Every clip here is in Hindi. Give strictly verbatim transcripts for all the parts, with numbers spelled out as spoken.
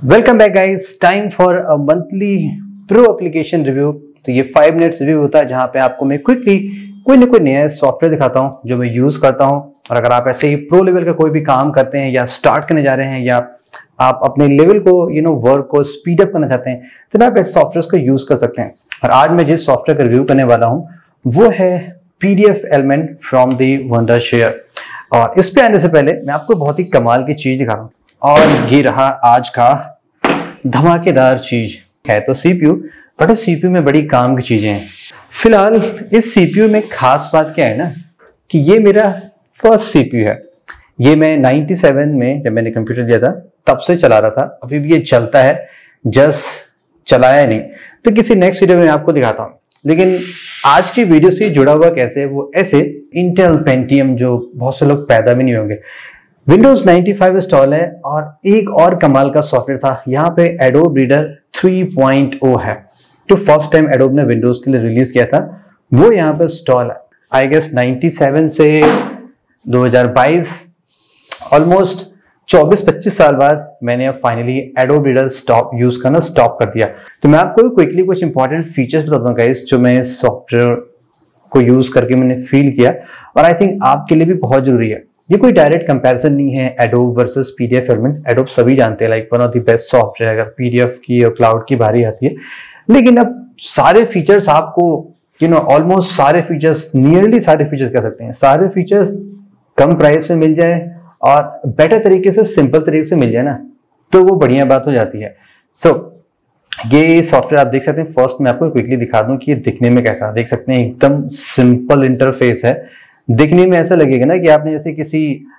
Welcome back guys, time for a monthly pro application review. तो ये फाइव मिनट्स रिव्यू होता है जहां पे आपको मैं क्विकली कोई ना कोई नया सॉफ्टवेयर दिखाता हूं जो मैं यूज करता हूं। और अगर आप ऐसे ही प्रो लेवल का कोई भी काम करते हैं या स्टार्ट करने जा रहे हैं या आप अपने लेवल को यू नो वर्क को स्पीड अप करना चाहते हैं तो आप इस सॉफ्टवेयर को यूज कर सकते हैं। और आज मैं जिस सॉफ्टवेयर का रिव्यू करने वाला हूँ वो है PDF element from the Wondershare. और इस पे आने से पहले मैं आपको बहुत ही कमाल की चीज दिखा रहा हूँ और ये रहा आज का धमाकेदार चीज। है तो सीपीयू, बट इस सीपीयू में बड़ी काम की चीजें हैं। फिलहाल इस सीपीयू में खास बात क्या है ना कि ये मेरा फर्स्ट सीपीयू है। ये मैं सत्तानवे में जब मैंने कंप्यूटर लिया था तब से चला रहा था, अभी भी ये चलता है, जस्ट चलाया नहीं। तो किसी नेक्स्ट वीडियो में आपको दिखाता हूँ। लेकिन आज की वीडियो से जुड़ा हुआ कैसे है वो ऐसे, इंटेल पेंटियम जो बहुत से लोग पैदा भी नहीं होंगे, विंडोज पचानवे इंस्टॉल है और एक और कमाल का सॉफ्टवेयर था। यहाँ पे Adobe Reader three point o है जो फर्स्ट टाइम एडोब ने विंडोज के लिए रिलीज किया था, वो यहाँ पे इंस्टॉल है। आई गेस सत्तानवे से दो हज़ार बाईस, ऑलमोस्ट चौबीस पच्चीस साल बाद मैंने अब finally Adobe Reader stop use करना स्टॉप कर दिया। तो मैं आपको क्विकली कुछ इंपॉर्टेंट फीचर्स बताता हूँ गाइस जो मैं इस सॉफ्टवेयर को यूज करके मैंने फील किया और आई थिंक आपके लिए भी बहुत जरूरी है। ये कोई डायरेक्ट कंपैरिजन नहीं है Adobe versus PDF element. Adobe सभी जानते हैं like one of the best software अगर पीडीएफ की और क्लाउड की बारी आती है। लेकिन अब सारे फीचर्स आपको यू नो ऑलमोस्ट सारे फीचर्स, नियरली सारे फीचर्स कह सकते हैं, सारे फीचर्स कम प्राइस में मिल जाए और बेटर तरीके से, सिंपल तरीके से मिल जाए ना, तो वो बढ़िया बात हो जाती है। सो so, ये सॉफ्टवेयर आप देख सकते हैं। फर्स्ट मैं आपको क्विकली दिखा दूं कि ये दिखने में कैसा, देख सकते हैं एकदम सिंपल इंटरफेस है। दिखने में ऐसा लगेगा ना कि आपने जैसे किसी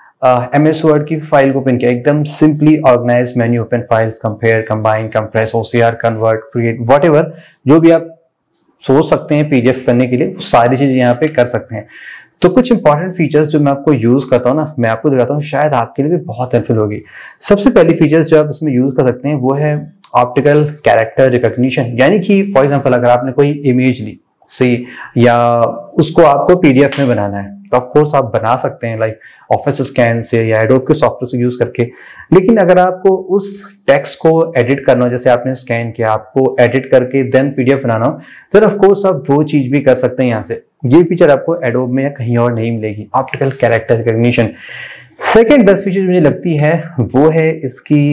एम एस वर्ड की फाइल को ओपन किया, एकदम simply organise menu, open files, compare, combine, compress, OCR, convert, create, whatever जो भी आप सोच सकते हैं पीडीएफ करने के लिए, वो सारी चीजें यहाँ पे कर सकते हैं। तो कुछ इंपॉर्टेंट फीचर्स जो मैं आपको यूज करता हूँ ना, मैं आपको दिखाता हूँ, शायद आपके लिए भी बहुत हेल्पफुल होगी। सबसे पहली फीचर्स जो आप इसमें यूज कर सकते हैं वो है ऑप्टिकल कैरेक्टर रिकॉग्निशन। यानी कि फॉर एग्जांपल अगर आपने कोई इमेज ली सी या उसको आपको पीडीएफ में बनाना है तो ऑफ कोर्स आप बना सकते हैं लाइक ऑफिस स्कैन से या एडोब के सॉफ्टवेयर से यूज करके। लेकिन अगर आपको उस टेक्स्ट को एडिट करना हो, जैसे आपने स्कैन किया, आपको एडिट करके देन पीडीएफ बनाना हो, तो ऑफ कोर्स आप वो चीज भी कर सकते हैं यहाँ से। ये फीचर आपको एडोब में या कहीं और नहीं मिलेगी, optical character recognition. Second best feature मुझे लगती है वो है इसकी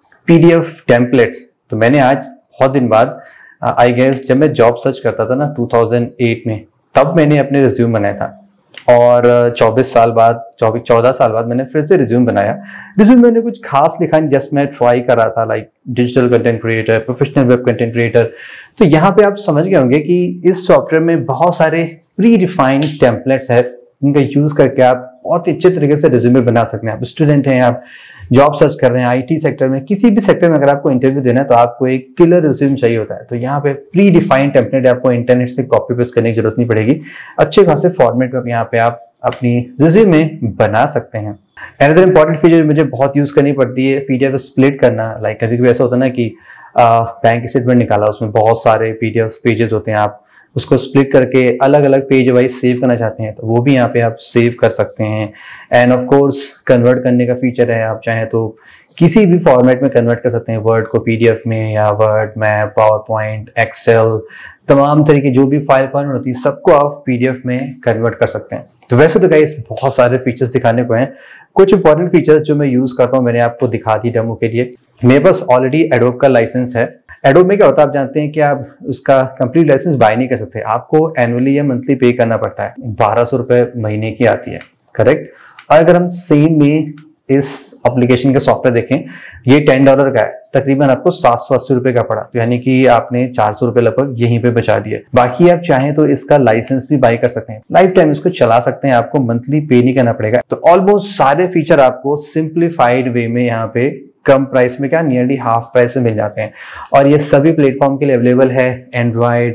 पीडीएफ टेम्पलेट्स। तो मैंने आज बहुत दिन बाद आई uh, गेस जब मैं जॉब सर्च करता था ना दो हज़ार आठ में, तब मैंने अपने रिज्यूम बनाया था और चौबीस साल बाद, चौबीस चौदह साल बाद मैंने फिर से रिज्यूम बनाया। रिज्यूम मैंने कुछ खास लिखा नहीं, जस्ट मैं ट्राई कर रहा था like digital content creator, professional web content creator. तो यहाँ पे आप समझ गए होंगे कि इस सॉफ्टवेयर में बहुत सारे प्री डिफाइंड टेम्पलेट्स है जिनका यूज करके आप बहुत ही अच्छे तरीके से रिज्यूमे बना सकते हैं। आप स्टूडेंट हैं, आप जॉब सर्च कर रहे हैं, आईटी सेक्टर में, किसी भी सेक्टर में अगर आपको इंटरव्यू देना है तो आपको एक किलर रिज्यूम चाहिए होता है। तो यहाँ पे प्री डिफाइंड टेम्पलेट आपको इंटरनेट से कॉपी पेस्ट करने की जरूरत नहीं पड़ेगी। अच्छे खासे फॉर्मेट में यहाँ पे आप अपनी रिज्यूमे बना सकते हैं। अनदर इंपॉर्टेंट फीचर मुझे बहुत यूज करनी पड़ती है पीडीएफ स्प्लिट करना। लाइक कभी कभी ऐसा होता है ना कि बैंक स्टेटमेंट निकाला, उसमें बहुत सारे पीडीएफ पेजेस होते हैं, आप उसको स्प्लिट करके अलग अलग पेज वाइज सेव करना चाहते हैं तो वो भी यहाँ पे आप सेव कर सकते हैं। एंड ऑफ कोर्स कन्वर्ट करने का फीचर है, आप चाहें तो किसी भी फॉर्मेट में कन्वर्ट कर सकते हैं, वर्ड को पीडीएफ में या Word, map, PowerPoint, Excel, तमाम तरीके जो भी फाइल फॉर्मेट होती है सबको आप पीडीएफ में कन्वर्ट कर सकते हैं। तो वैसे तो गाइस बहुत सारे फीचर्स दिखाने को हैं। कुछ इंपॉर्टेंट फीचर्स जो मैं यूज करता हूँ मैंने आपको दिखा दी डेमो के लिए। मेरे पास ऑलरेडी एडोब का लाइसेंस है। एडोब में क्या होता है आप जानते हैं कि आप उसका कंप्लीट लाइसेंस बाय नहीं कर सकते, आपको एनुअली या मंथली पे करना पड़ता है। बारह सौ रुपए महीने की आती है, करेक्ट। और अगर हम सेम में इस एप्लीकेशन का सॉफ्टवेयर देखें, ये टेन डॉलर का है, तकरीबन आपको सात सौ अस्सी रुपए का पड़ा। तो यानी कि आपने चार सौ रुपए लगभग यहीं पे बचा दिए। बाकी आप चाहें तो इसका लाइसेंस भी बाय कर सकते हैं, लाइफ टाइम इसको चला सकते हैं, आपको मंथली पे नहीं करना पड़ेगा। तो ऑलमोस्ट सारे फीचर आपको सिंप्लीफाइड वे में यहाँ पे कम प्राइस में, क्या नियरली हाफ प्राइस में मिल जाते हैं। और ये सभी प्लेटफॉर्म के लिए अवेलेबल है, एंड्रॉयड,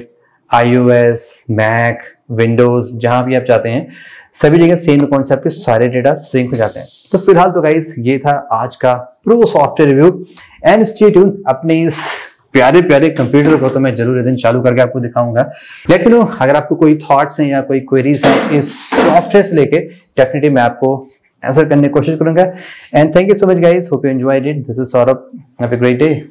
आईओएस, मैक, विंडोज, जहां भी आप चाहते हैं सभी जगह सेम कॉन्सेप्ट के सारे डेटा सिंक हो जाते हैं। तो फिलहाल तो गाइस ये था आज का pro software review. And stay tune, अपने इस प्यारे प्यारे कंप्यूटर को तो मैं जरूर एक दिन चालू करके आपको दिखाऊंगा। लेट मी नो अगर आपको कोई थॉट्स हैं या कोई क्वेरीज हैं इस सॉफ्टवेयर से लेके, डेफिनेटली मैं आपको आंसर करने की कोशिश करूंगा। And thank you so much guys, hope you enjoyed it. This is Saurabh, have a great day.